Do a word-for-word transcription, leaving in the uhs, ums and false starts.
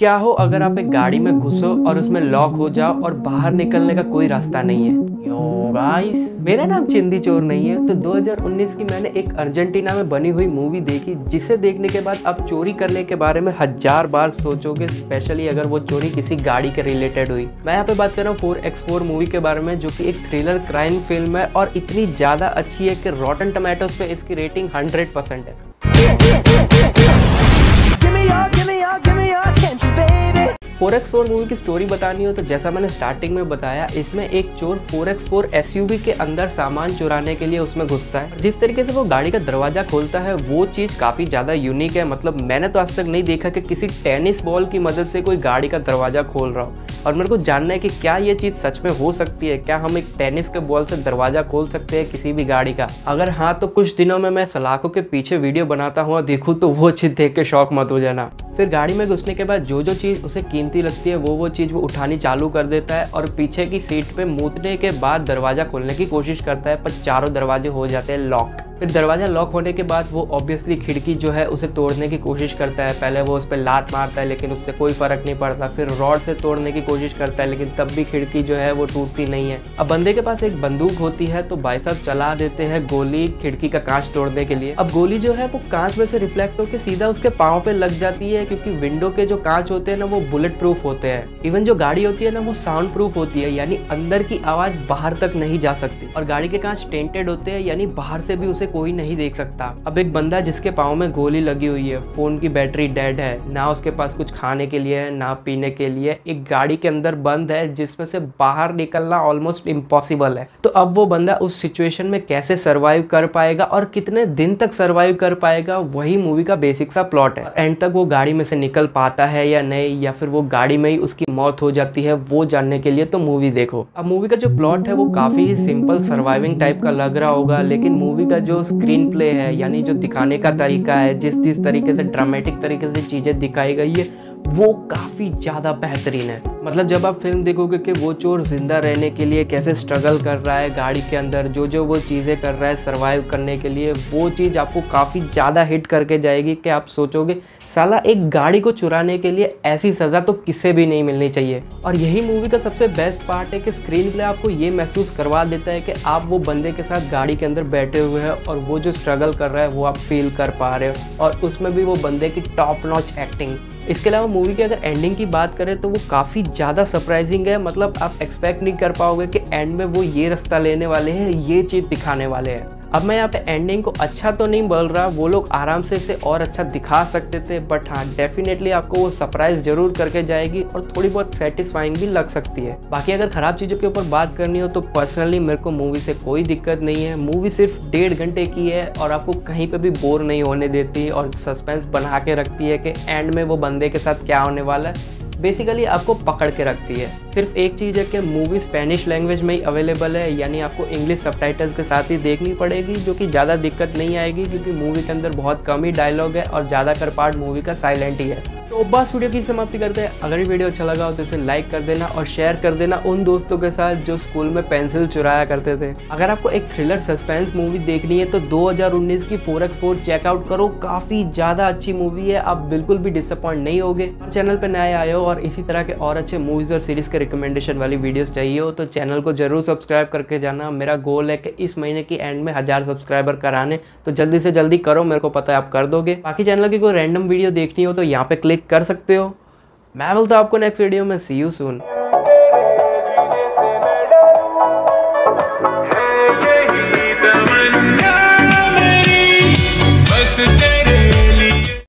क्या हो अगर आप एक गाड़ी में घुसो और उसमें लॉक हो जाओ और बाहर निकलने का कोई रास्ता नहीं है। यो गाइस, मेरा नाम चिंदी चोर नहीं है। तो दो हज़ार उन्नीस की मैंने एक अर्जेंटीना में बनी हुई मूवी देखी, जिसे देखने के बाद आप चोरी करने के बारे में हजार बार सोचोगे, स्पेशली अगर वो चोरी किसी गाड़ी के रिलेटेड हुई। मैं यहाँ पे बात कर रहा हूँ फोर एक्स फोर मूवी के बारे में, जो कि एक थ्रिलर क्राइम फिल्म है और इतनी ज्यादा अच्छी है कि रॉटन टोमेटोज पे इसकी रेटिंग हंड्रेड परसेंट है। फोर एक्स फोर मूवी की स्टोरी बतानी हो तो जैसा मैंने स्टार्टिंग में बताया, इसमें एक चोर फोर एक्स फोर एसयूवी के अंदर सामान चुराने के लिए उसमें घुसता है। जिस तरीके से वो गाड़ी का दरवाजा खोलता है वो चीज काफी ज्यादा यूनिक है। मतलब मैंने तो आज तक नहीं देखा कि किसी टेनिस बॉल की मदद से कोई गाड़ी का दरवाजा खोल रहा हो, और मेरे को जानना है कि क्या ये चीज सच में हो सकती है। क्या हम एक टेनिस के बॉल से दरवाजा खोल सकते हैं किसी भी गाड़ी का? अगर हाँ तो कुछ दिनों में मैं सलाखों के पीछे वीडियो बनाता हूँ और देखूँ तो वो चीज देख के शौक मत हो जाना। फिर गाड़ी में घुसने के बाद जो जो चीज उसे कीमती लगती है वो वो चीज वो उठानी चालू कर देता है और पीछे की सीट पे मूतने के बाद दरवाजा खोलने की कोशिश करता है, पर चारों दरवाजे हो जाते हैं लॉक। फिर दरवाजा लॉक होने के बाद वो ऑब्वियसली खिड़की जो है उसे तोड़ने की कोशिश करता है। पहले वो उस पर लात मारता है लेकिन उससे कोई फर्क नहीं पड़ता। फिर रॉड से तोड़ने की कोशिश करता है लेकिन तब भी खिड़की जो है वो टूटती नहीं है। अब बंदे के पास एक बंदूक होती है तो भाई साहब चला देते हैं गोली खिड़की का कांच तोड़ने के लिए। अब गोली जो है वो कांच में से रिफ्लेक्ट होकर सीधा उसके पाँव पे लग जाती है, क्योंकि विंडो के जो कांच होते हैं ना वो बुलेट प्रूफ होते हैं। इवन जो गाड़ी होती है ना वो साउंड प्रूफ होती है, यानी अंदर की आवाज बाहर तक नहीं जा सकती। और गाड़ी के कांच टेंटेड होते हैं, यानी बाहर से भी उसे कोई नहीं देख सकता। अब एक बंदा जिसके पाँव में गोली लगी हुई है, फोन की बैटरी डेड है, ना उसके पास कुछ खाने के लिए है ना पीने के लिए, एक गाड़ी के अंदर बंद है जिसमें से बाहर निकलना ऑलमोस्ट इम्पॉसिबल है। तो अब वो बंदा उस सिचुएशन में कैसे सरवाइव कर पाएगा और कितने दिन तक सरवाइव कर पाएगा, वही मूवी का बेसिक सा प्लॉट है। एंड तक वो गाड़ी में से निकल पाता है या नहीं, या फिर वो गाड़ी में ही उसकी मौत हो जाती है, वो जानने के लिए तो मूवी देखो। अब मूवी का जो प्लॉट है वो काफी ही सिंपल सर्वाइविंग टाइप का लग रहा होगा, लेकिन मूवी का जो स्क्रीन प्ले है, यानी जो दिखाने का तरीका है, जिस जिस तरीके से ड्रामेटिक तरीके से चीजें दिखाई गई है, वो काफी ज्यादा बेहतरीन है। मतलब जब आप फिल्म देखोगे कि वो चोर जिंदा रहने के लिए कैसे स्ट्रगल कर रहा है गाड़ी के अंदर, जो जो वो चीजें कर रहा है सरवाइव करने के लिए, वो चीज आपको काफी ज्यादा हिट करके जाएगी कि आप सोचोगे साला एक गाड़ी को चुराने के लिए ऐसी सजा तो किसे भी नहीं मिलनी चाहिए। और यही मूवी का सबसे बेस्ट पार्ट है कि स्क्रीन प्ले आपको ये महसूस करवा देता है कि आप वो बंदे के साथ गाड़ी के अंदर बैठे हुए हैं और वो जो स्ट्रगल कर रहा है वो आप फील कर पा रहे हो, और उसमें भी वो बंदे की टॉप नॉच एक्टिंग। इसके अलावा मूवी की अगर एंडिंग की बात करें तो वो काफ़ी ज़्यादा सरप्राइजिंग है। मतलब आप एक्सपेक्ट नहीं कर पाओगे कि एंड में वो ये रास्ता लेने वाले हैं, ये चीज़ दिखाने वाले हैं। अब मैं यहाँ पे एंडिंग को अच्छा तो नहीं बोल रहा, वो लोग आराम से इसे और अच्छा दिखा सकते थे, बट हाँ डेफिनेटली आपको वो सरप्राइज जरूर करके जाएगी और थोड़ी बहुत सेटिस्फाइंग भी लग सकती है। बाकी अगर खराब चीज़ों के ऊपर बात करनी हो तो पर्सनली मेरे को मूवी से कोई दिक्कत नहीं है। मूवी सिर्फ डेढ़ घंटे की है और आपको कहीं पे भी बोर नहीं होने देती और सस्पेंस बना के रखती है कि एंड में वो बंदे के साथ क्या होने वाला है। बेसिकली आपको पकड़ के रखती है। सिर्फ एक चीज़ है कि मूवी स्पेनिश लैंग्वेज में ही अवेलेबल है, यानी आपको इंग्लिश सबटाइटल्स के साथ ही देखनी पड़ेगी, जो कि ज़्यादा दिक्कत नहीं आएगी क्योंकि मूवी के अंदर बहुत कम ही डायलॉग है और ज़्यादातर पार्ट मूवी का साइलेंट ही है। तो बस वीडियो की समाप्ति करते हैं। अगर ये वीडियो अच्छा लगा हो तो इसे लाइक कर देना और शेयर कर देना उन दोस्तों के साथ जो स्कूल में पेंसिल चुराया करते थे। अगर आपको एक थ्रिलर सस्पेंस मूवी देखनी है तो दो हज़ार उन्नीस की फोर एक्स फोर चेकआउट करो, काफ़ी ज़्यादा अच्छी मूवी है, आप बिल्कुल भी डिसअपॉइंट नहीं होगे। चैनल पर नए आए हो और इसी तरह के और अच्छे मूवीज़ और सीरीज़ के रिकमेंडेशन वाली वीडियोस चाहिए हो तो चैनल को जरूर सब्सक्राइब करके जाना। मेरा गोल है कि इस महीने की एंड में हज़ार सब्सक्राइबर कराने, तो जल्दी से जल्दी करो, मेरे को पता है आप कर दोगे। बाकी चैनल की कोई रैंडम वीडियो देखनी हो तो यहाँ पे क्लिक कर सकते हो। मैं मिलता हूं आपको नेक्स्ट वीडियो में। See you soon.